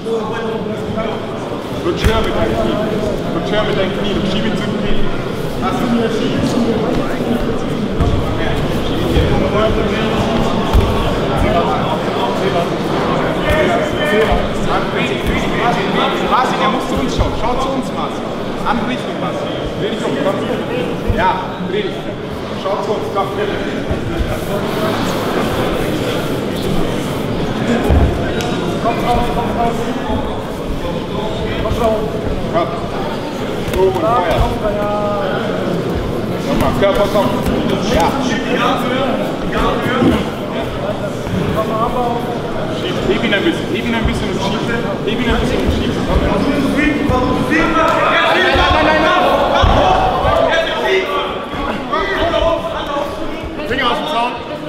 Rutsch her mit deinen Knien. Rutsch her mit deinen Knien und schieb ihn zum Knie. Lass ihn hier schieben. Marcin, er muss zu uns schauen. Schau zu uns, Marcin. Andere Richtung, Marcin. Dreh dich um, komm. Ja, dreh dich. Schau zu uns, komm. Komm raus, komm raus. Komm raus. Komm. Oben und Feuer. Nochmal, Körper kommt. Ja. Schieb, heb ihn ein bisschen und schieb. Heb ihn ein bisschen und schieb. Nein. Finger aus dem Zaun.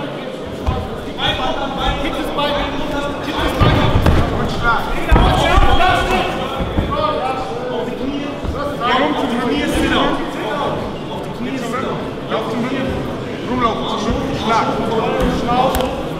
Kick das Bein. Und Schlag. Warum zum Knie ist es auf? Auf die Knie ist es auf zum Knie. Rumlaufen, Schlag. Schnauf.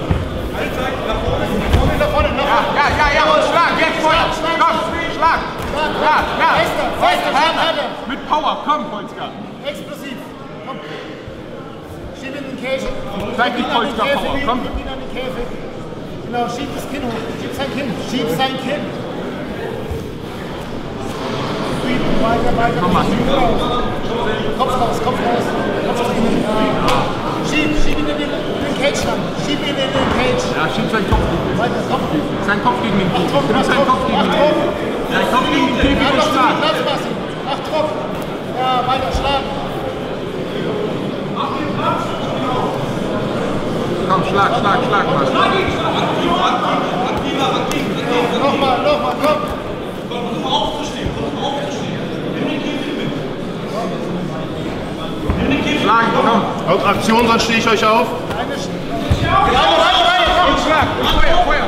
Ja, und Schlag, jetzt Feuer. Komm, Schlag. Ja. Fester. Mit Power, komm, Polska. Explosiv. Komm. Schieb in den Käfig. Zeig die Polska Power, komm. Gib ihn an den Käfig. Genau, schieb das Kinn hoch. Schieb sein Kinn. Weiter. Komm mal. Kopf raus. Schieb ihn in den Cage lang. Schieb ihn in den Cage. Ja, schieb seinen Kopf gegen den. Sein Kopf gegen den Käfig. Sein Kopf gegen den Käfig. Sein Kopf gegen den Käfig und Schlag. Ach, Druck. Ja, weiter schlagen. Komm, Schlag, Mann. Nochmal, komm. Versuch aufzustehen. Schlagen, komm. Auf Aktion, sonst stehe ich euch auf. Und Schlag, und Feuer.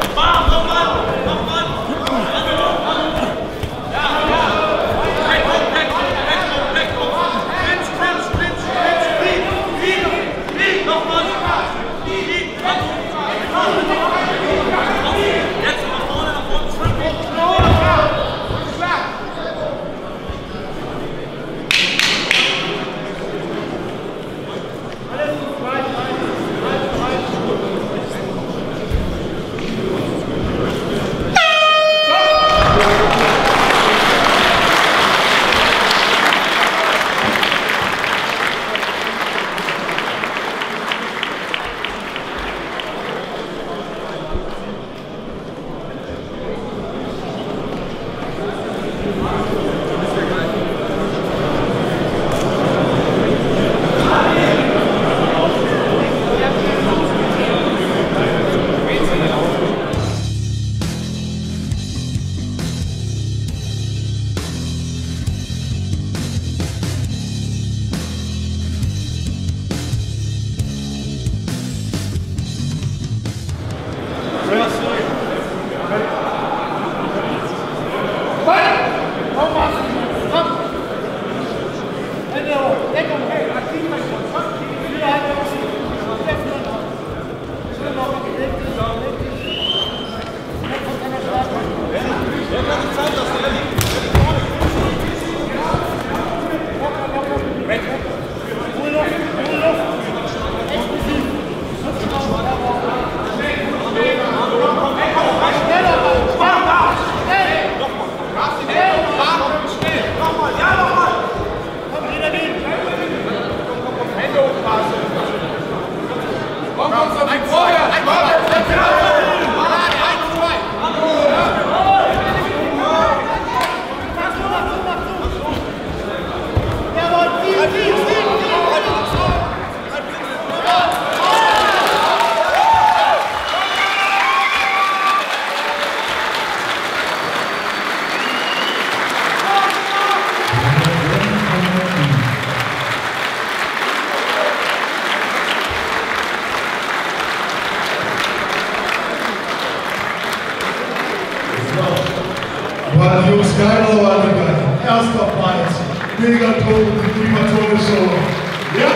War Jungs Geilauer dabei. Erster Preis. Megaton, die Klimatone-Show. Ja,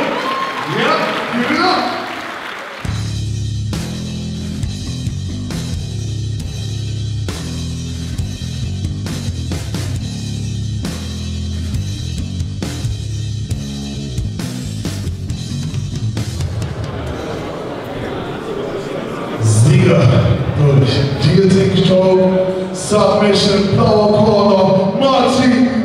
Gewinner. durch Guillotine Choke, Submission, Power Corner, Marty